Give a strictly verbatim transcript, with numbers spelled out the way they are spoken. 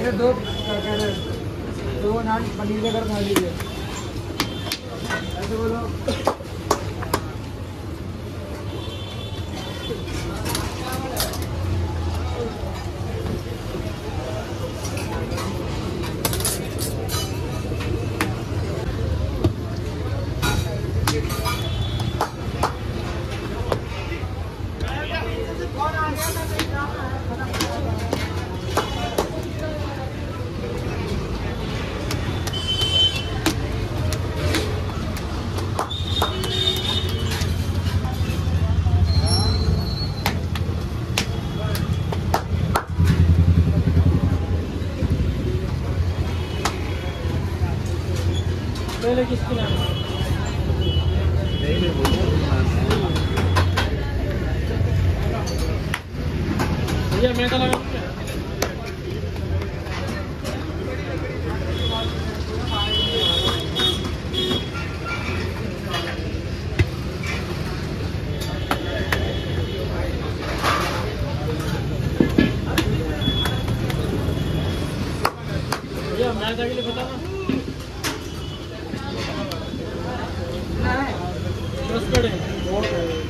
मेरे दो क्या कह रहे हैं, दो नान पनीर लेकर खा लीजिए, ऐसे बोलो। पहले किसकी नाम भैया मैं तो लगा भैया मैं के लिए बताना दस कड़े